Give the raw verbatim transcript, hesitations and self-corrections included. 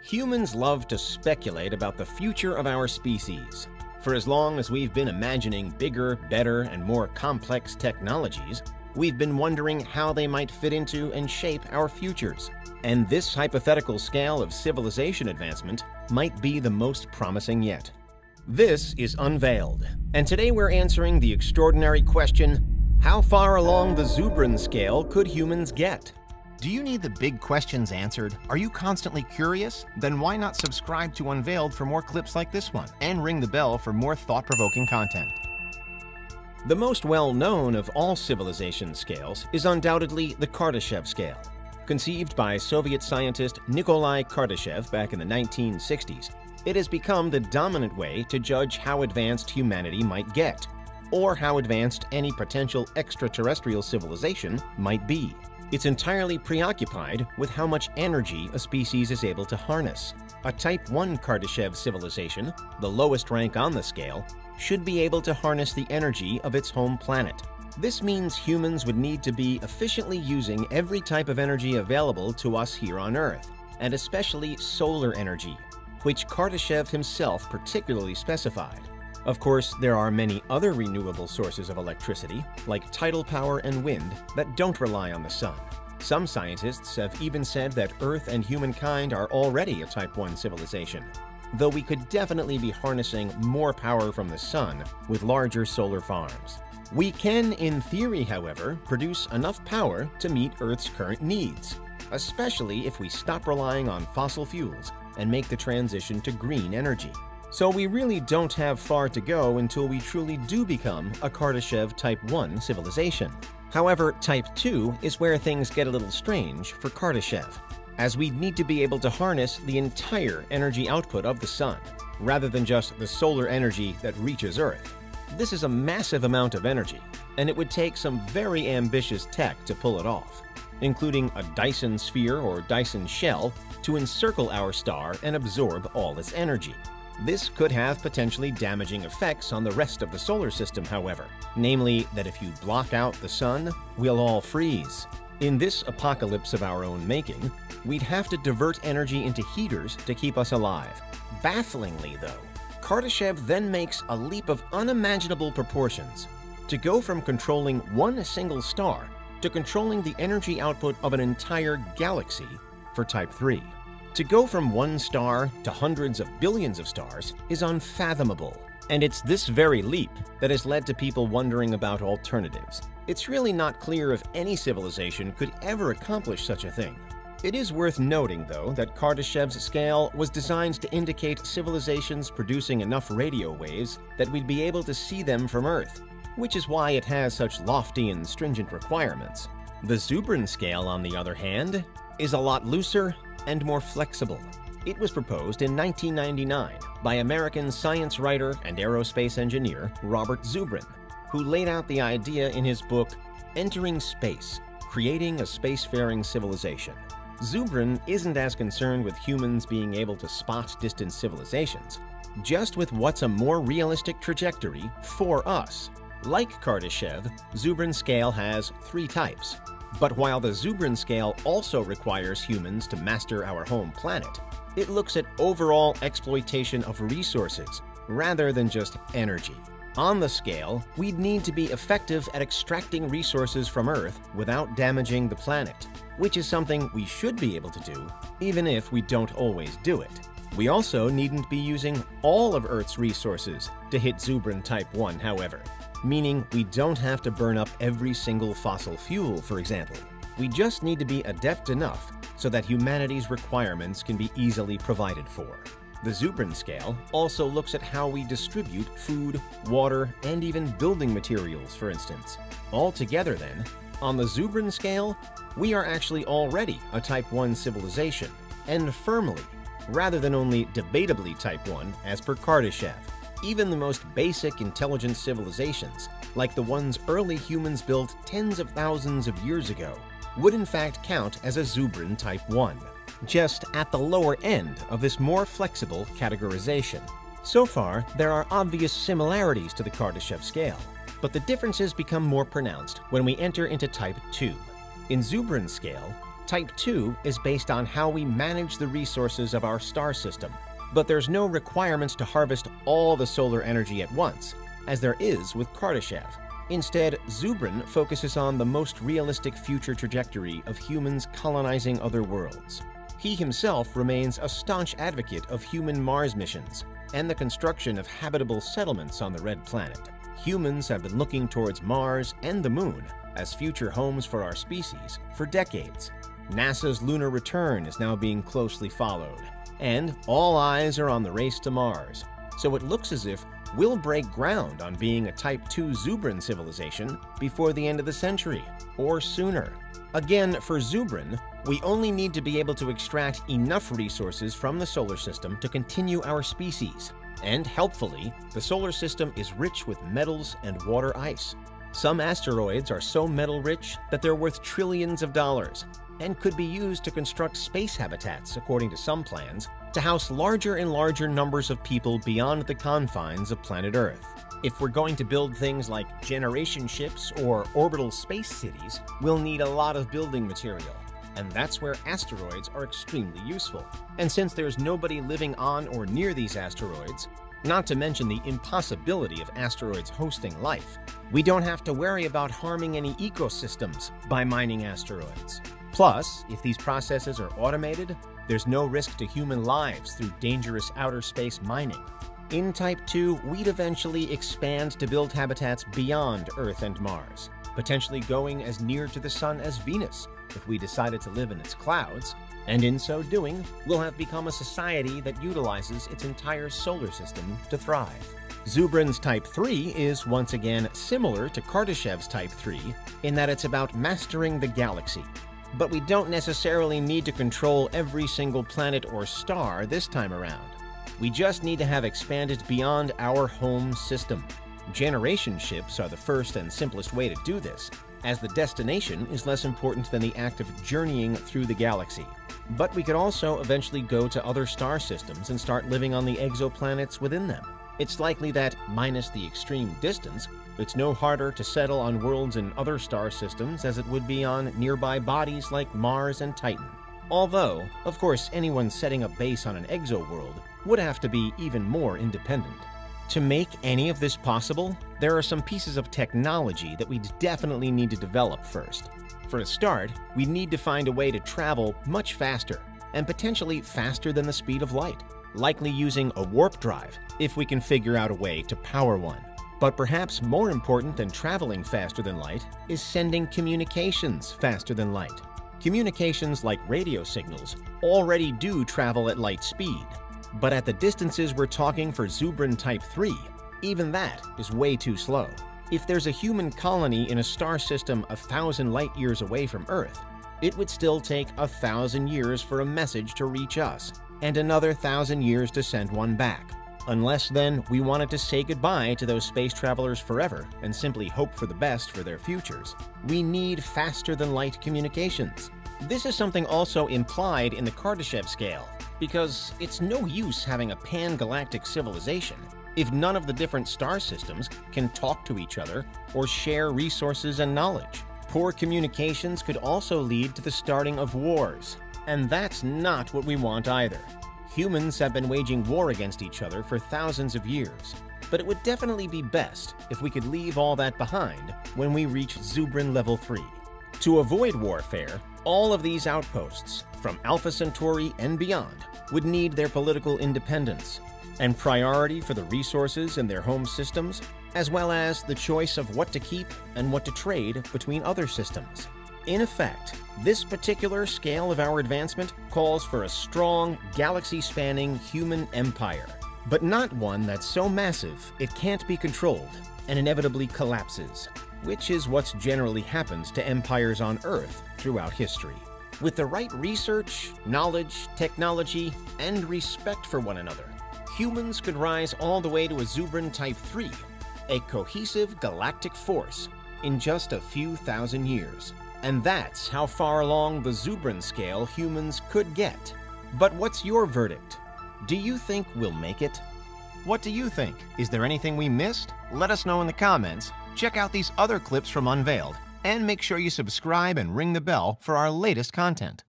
Humans love to speculate about the future of our species. For as long as we've been imagining bigger, better, and more complex technologies, we've been wondering how they might fit into and shape our futures. And this hypothetical scale of civilization advancement might be the most promising yet. This is Unveiled, and today we're answering the extraordinary question, how far along the Zubrin Scale could humans get? Do you need the big questions answered? Are you constantly curious? Then why not subscribe to Unveiled for more clips like this one, and ring the bell for more thought-provoking content. The most well-known of all civilization scales is undoubtedly the Kardashev Scale. Conceived by Soviet scientist Nikolai Kardashev back in the nineteen sixties, it has become the dominant way to judge how advanced humanity might get, or how advanced any potential extraterrestrial civilization might be. It's entirely preoccupied with how much energy a species is able to harness. A Type one Kardashev civilization, the lowest rank on the scale, should be able to harness the energy of its home planet. This means humans would need to be efficiently using every type of energy available to us here on Earth, and especially solar energy, which Kardashev himself particularly specified. Of course, there are many other renewable sources of electricity, like tidal power and wind, that don't rely on the sun. Some scientists have even said that Earth and humankind are already a Type one civilization, though we could definitely be harnessing more power from the sun with larger solar farms. We can, in theory, however, produce enough power to meet Earth's current needs, especially if we stop relying on fossil fuels and make the transition to green energy. So we really don't have far to go until we truly do become a Kardashev Type one civilization. However, Type two is where things get a little strange for Kardashev, as we'd need to be able to harness the entire energy output of the sun, rather than just the solar energy that reaches Earth. This is a massive amount of energy, and it would take some very ambitious tech to pull it off, including a Dyson sphere or Dyson shell to encircle our star and absorb all its energy. This could have potentially damaging effects on the rest of the solar system, however, namely that if you block out the sun, we'll all freeze. In this apocalypse of our own making, we'd have to divert energy into heaters to keep us alive. Bafflingly, though, Kardashev then makes a leap of unimaginable proportions to go from controlling one single star to controlling the energy output of an entire galaxy for Type three. To go from one star to hundreds of billions of stars is unfathomable, and it's this very leap that has led to people wondering about alternatives. It's really not clear if any civilization could ever accomplish such a thing. It is worth noting, though, that Kardashev's scale was designed to indicate civilizations producing enough radio waves that we'd be able to see them from Earth, which is why it has such lofty and stringent requirements. The Zubrin scale, on the other hand, is a lot looser and more flexible. It was proposed in nineteen ninety-nine by American science writer and aerospace engineer Robert Zubrin, who laid out the idea in his book Entering Space: Creating a Spacefaring Civilization. Zubrin isn't as concerned with humans being able to spot distant civilizations, just with what's a more realistic trajectory for us. Like Kardashev, Zubrin scale has three types. But while the Zubrin scale also requires humans to master our home planet, it looks at overall exploitation of resources rather than just energy. On the scale, we'd need to be effective at extracting resources from Earth without damaging the planet, which is something we should be able to do, even if we don't always do it. We also needn't be using all of Earth's resources to hit Zubrin Type one, however, meaning we don't have to burn up every single fossil fuel, for example. We just need to be adept enough so that humanity's requirements can be easily provided for. The Zubrin scale also looks at how we distribute food, water, and even building materials, for instance. Altogether then, on the Zubrin scale, we are actually already a Type one civilization, and firmly, rather than only debatably Type one as per Kardashev. Even the most basic intelligent civilizations, like the ones early humans built tens of thousands of years ago, would in fact count as a Zubrin Type one, just at the lower end of this more flexible categorization. So far, there are obvious similarities to the Kardashev scale, but the differences become more pronounced when we enter into Type two. In Zubrin scale, Type two is based on how we manage the resources of our star system, but there's no requirements to harvest all the solar energy at once, as there is with Kardashev. Instead, Zubrin focuses on the most realistic future trajectory of humans colonizing other worlds. He himself remains a staunch advocate of human Mars missions and the construction of habitable settlements on the Red Planet. Humans have been looking towards Mars and the Moon as future homes for our species for decades. NASA's lunar return is now being closely followed, and all eyes are on the race to Mars. So it looks as if we'll break ground on being a Type two Zubrin civilization before the end of the century, or sooner. Again, for Zubrin, we only need to be able to extract enough resources from the solar system to continue our species. And helpfully, the solar system is rich with metals and water ice. Some asteroids are so metal-rich that they're worth trillions of dollars and could be used to construct space habitats, according to some plans, to house larger and larger numbers of people beyond the confines of planet Earth. If we're going to build things like generation ships or orbital space cities, we'll need a lot of building material, and that's where asteroids are extremely useful. And since there's nobody living on or near these asteroids, not to mention the impossibility of asteroids hosting life, we don't have to worry about harming any ecosystems by mining asteroids. Plus, if these processes are automated, there's no risk to human lives through dangerous outer space mining. In Type two, we'd eventually expand to build habitats beyond Earth and Mars, potentially going as near to the Sun as Venus if we decided to live in its clouds, and in so doing, we'll have become a society that utilizes its entire solar system to thrive. Zubrin's Type three is once again similar to Kardashev's Type three in that it's about mastering the galaxy. But we don't necessarily need to control every single planet or star this time around. We just need to have expanded beyond our home system. Generation ships are the first and simplest way to do this, as the destination is less important than the act of journeying through the galaxy. But we could also eventually go to other star systems and start living on the exoplanets within them. It's likely that, minus the extreme distance, it's no harder to settle on worlds in other star systems as it would be on nearby bodies like Mars and Titan. Although, of course, anyone setting up base on an exoworld would have to be even more independent. To make any of this possible, there are some pieces of technology that we'd definitely need to develop first. For a start, we need to find a way to travel much faster, and potentially faster than the speed of light, likely using a warp drive if we can figure out a way to power one. But perhaps more important than traveling faster than light is sending communications faster than light. Communications like radio signals already do travel at light speed, but at the distances we're talking for Zubrin Type three, even that is way too slow. If there's a human colony in a star system a thousand light years away from Earth, it would still take a thousand years for a message to reach us, and another thousand years to send one back. Unless then we wanted to say goodbye to those space travelers forever and simply hope for the best for their futures, we need faster-than-light communications. This is something also implied in the Kardashev Scale, because it's no use having a pan-galactic civilization if none of the different star systems can talk to each other or share resources and knowledge. Poor communications could also lead to the starting of wars, and that's not what we want either. Humans have been waging war against each other for thousands of years, but it would definitely be best if we could leave all that behind when we reach Zubrin Level three. To avoid warfare, all of these outposts, from Alpha Centauri and beyond, would need their political independence and priority for the resources in their home systems, as well as the choice of what to keep and what to trade between other systems. In effect, this particular scale of our advancement calls for a strong, galaxy-spanning human empire, but not one that's so massive it can't be controlled and inevitably collapses, which is what's generally happened to empires on Earth throughout history. With the right research, knowledge, technology, and respect for one another, humans could rise all the way to a Zubrin Type three, a cohesive galactic force, in just a few thousand years. And that's how far along the Zubrin scale humans could get. But what's your verdict? Do you think we'll make it? What do you think? Is there anything we missed? Let us know in the comments. Check out these other clips from Unveiled, and make sure you subscribe and ring the bell for our latest content.